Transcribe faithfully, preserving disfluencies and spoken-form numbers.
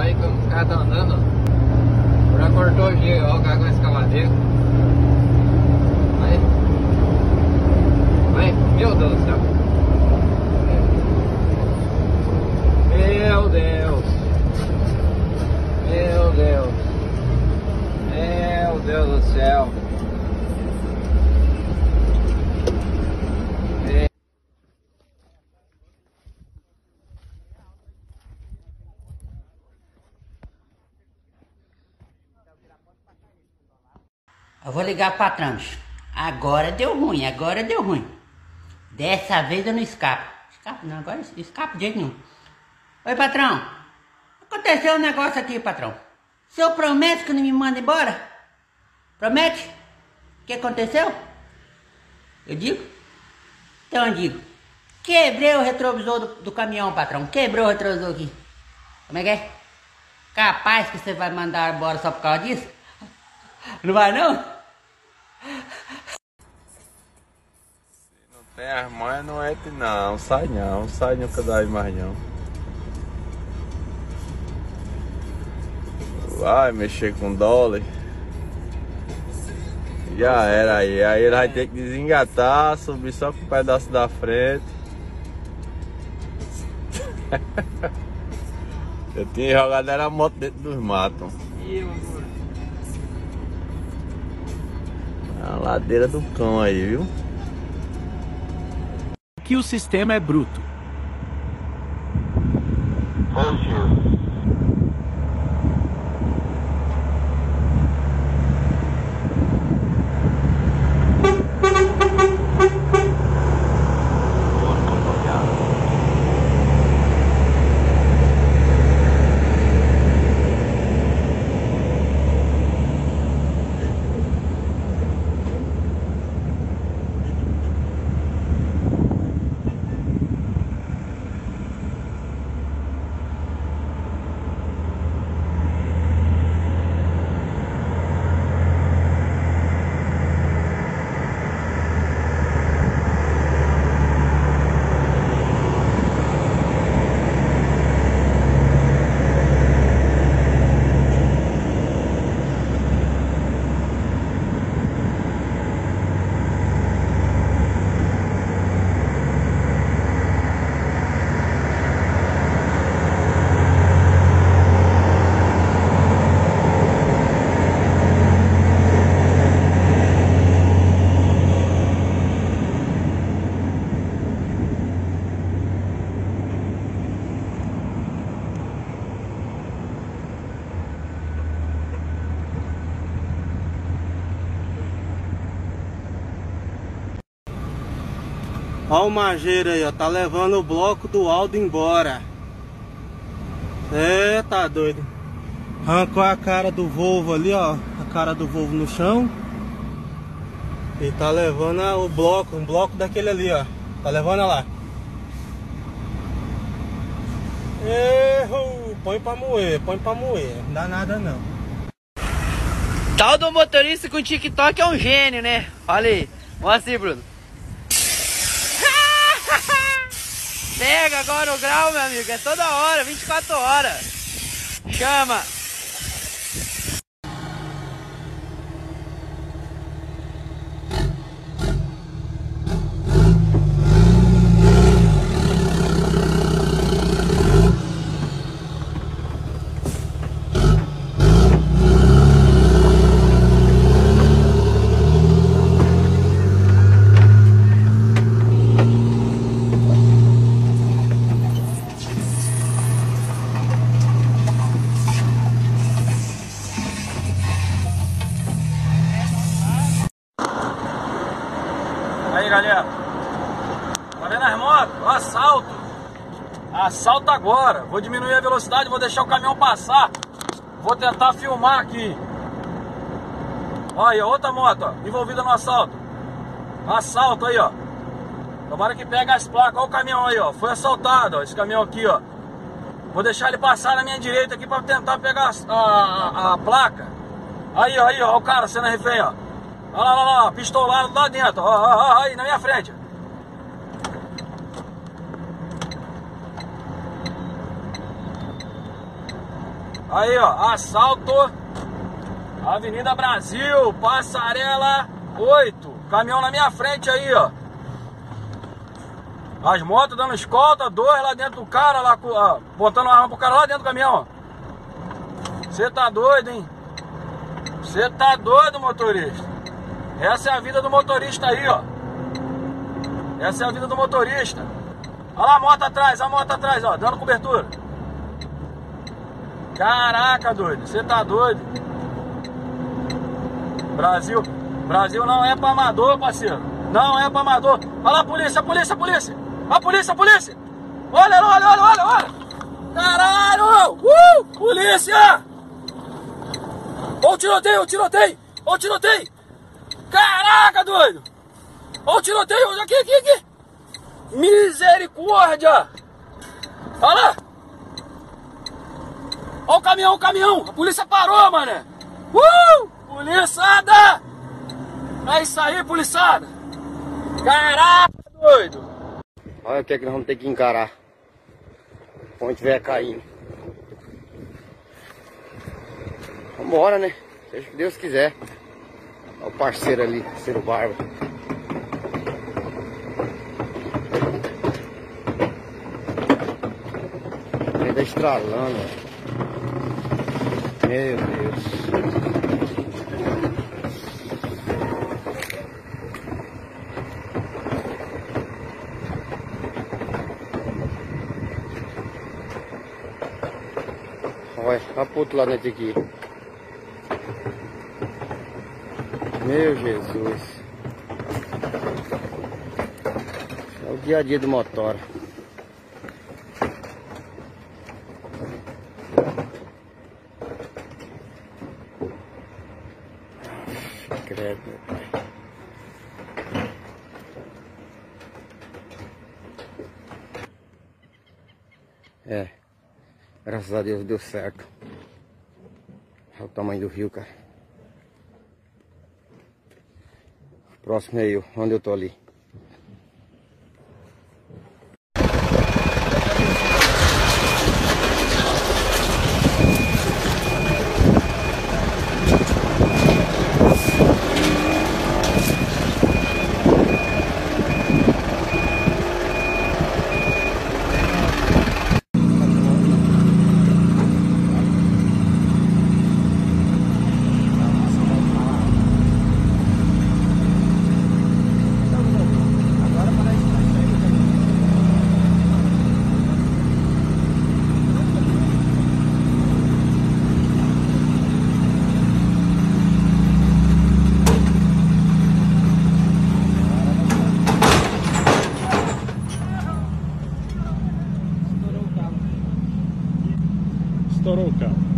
aí que os caras estão andando, ó. Já cortou o gelo, ó, o cara com a escavadeira. Aí. Aí, meu Deus do céu. Meu Deus. Meu Deus. Meu Deus do céu. Eu vou ligar para patrão. Agora deu ruim, agora deu ruim. Dessa vez eu não escapo. Escapo não, agora eu escapo de jeito nenhum. Oi, patrão. Aconteceu um negócio aqui, patrão. O senhor promete que não me manda embora? Promete? O que aconteceu? Eu digo? Então eu digo. Quebrei o retrovisor do, do caminhão, patrão. Quebrou o retrovisor aqui. Como é que é? Capaz que você vai mandar embora só por causa disso? Não vai não? Se não tem as mães, não entra não. Sai não, sai nunca dá mais não. Vai mexer com dólar. Já era aí. Aí ele vai ter que desengatar, subir só com o pedaço da frente. Eu tinha jogado era a moto dentro dos matos. E eu agora? A ladeira do cão aí, viu? Que o sistema é bruto. Ó o Mageiro aí, ó, tá levando o bloco do Aldo embora. É, tá doido. Arrancou a cara do Volvo ali, ó, a cara do Volvo no chão. E tá levando o bloco, um bloco daquele ali, ó. Tá levando lá. Erro, põe pra moer, põe pra moer. Não dá nada não. Tal do motorista com TikTok é um gênio, né? Olha aí. Mostra aí, Bruno. Pega agora o grau, meu amigo. É toda hora, vinte e quatro horas. Chama. Aí, galera, tá vendo as motos? Assalto, assalto agora. Vou diminuir a velocidade, vou deixar o caminhão passar. Vou tentar filmar aqui. Olha aí, outra moto, ó, envolvida no assalto. Assalto aí, ó. Tomara que pegue as placas. Olha o caminhão aí, ó. Foi assaltado, ó, esse caminhão aqui, ó. Vou deixar ele passar na minha direita aqui pra tentar pegar a, a, a placa. Aí, ó, aí, ó, o cara sendo refém, ó. Olha lá, lá, lá, pistolado lá dentro, ó, ó, ó, aí na minha frente. Aí, ó, assalto, Avenida Brasil, Passarela oito. Caminhão na minha frente aí, ó. As motos dando escolta, dois lá dentro do cara, lá, ó, botando uma arma pro cara lá dentro do caminhão, ó. Você tá doido, hein? Você tá doido, motorista? Essa é a vida do motorista aí, ó. Essa é a vida do motorista. Olha lá a moto atrás, a moto atrás, ó, dando cobertura. Caraca, doido, você tá doido? Brasil, Brasil não é pra amador, parceiro. Não é pra amador. Olha lá a polícia, a polícia, a polícia. A polícia, a polícia. Olha, olha, olha, olha, olha. Caralho! Uh! Polícia! Ó o tiroteio, ó o tiroteio. Ó o tiroteio. Caraca, doido. Ó o tiroteio. Aqui, aqui, aqui. Misericórdia. Olha lá. Ó o caminhão, o caminhão. A polícia parou, mané. Uh! Policiada. É isso aí, policiada. Caraca, doido. Olha o que é que nós vamos ter que encarar quando tiver caindo. Vambora, né? Seja o que Deus quiser. Olha o parceiro ali, parceiro Barba. Ele tá estralando. Meu Deus. Olha, olha pro outro lado aqui. Meu Jesus. É o dia a dia do motor. Credo, meu pai. É. Graças a Deus deu certo. Olha o tamanho do rio, cara. Próximo é eu, onde eu tô ali. Estourou o carro.